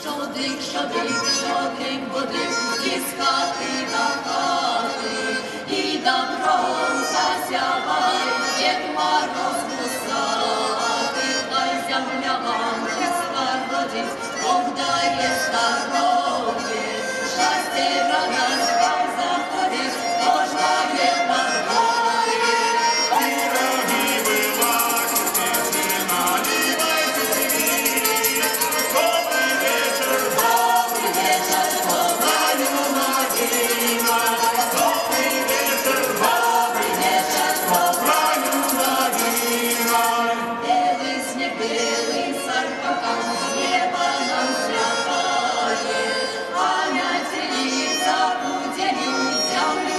Шодик, шодик, шодик, будик, із хати до хати, і добром засявай, Дід Мороз гусати, хай земля вам Христа родить, Бог дає здоров'я, щастя радость вам заходить, кожної нагоди. Пироги вылазите, наливайте себе. Добрый вечер, Добрий вечір, доброю Надіна, добрый вечер, добрий вечір, добраю Надина. білий сніг, білий саркофаг, з неба нам злякає, а мятіліця путіню землю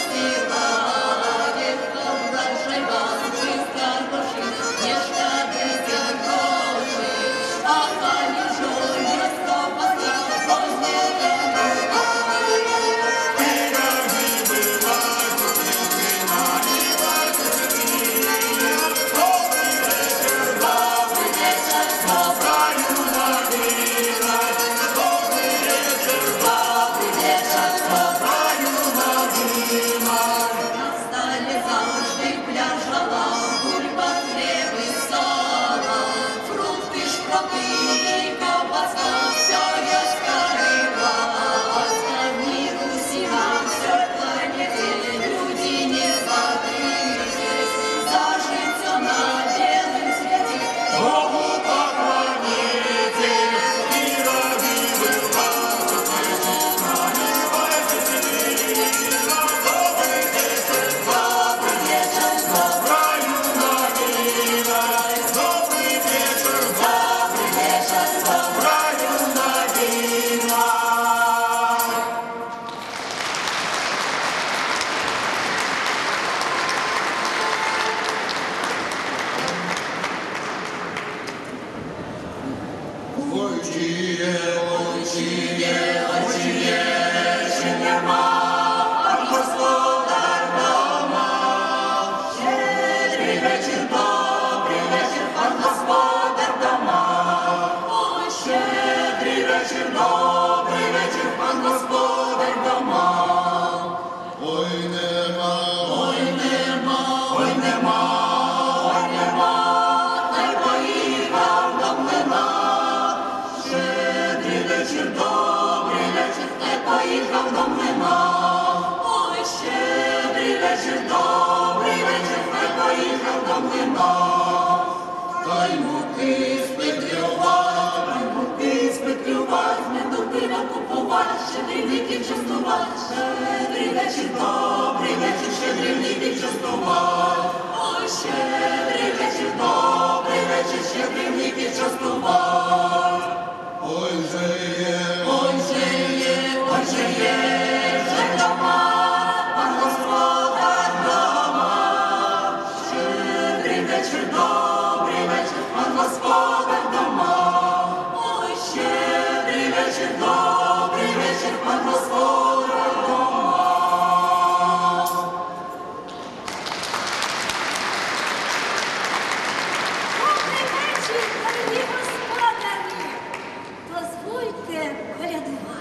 устилає, когда же вам чиста душі, не шкодуйте гроші, а хай жою стопати, позднее буває. Пироги вылазите, наливайте себе. Добрый вечер, Добрий вечір, добраю Надина. Добрый вечер, добрий вечір, добраю Надина. на столі завжди пляжала, бульба, хліб і сало, фрукти, шпроти і ковбаска, все є скорила. Одні Русі на всій планеті, люди не смотритесь, зажиться на белом свете. Богу поклонитесь, пироги вылазите, наливайте себе. Добрый вечер, Добрий вечір, добраю Надина. Добрый вечер, добрий вечір, добраю Надина. Ой, чиє, чи нема, пан господар дома. Щедрий вечір, добрий вечір, пан господар дома. Ой, щедрий вечір, добрий вечір, пан господар дома. Ой, нема, Ой, нема, ой, нема, ой, нема, най поїхав до млина. Щедрий вечір, добрий вечір, най поїхав до млина. Ой, щедрий вечір, добрий вечір, най поїхав до млина. Та й муки спеклювать, не до пива купувати, щедрівників частувати. Щедрий вечір, добрий вечір, щедрівників частувати. Ой, щедрий вечір, добрий вечір, щедрівників частувати. ой же є, Ой же є, ой же є, вже дома, пан господар дома. Щедрий вечір, добрий вечір, пан господар дома. Ой, щедрий вечір, добрий вечір, пан господар дома. Добрий вечір, дорогі господарі! Дозвольте колядувати.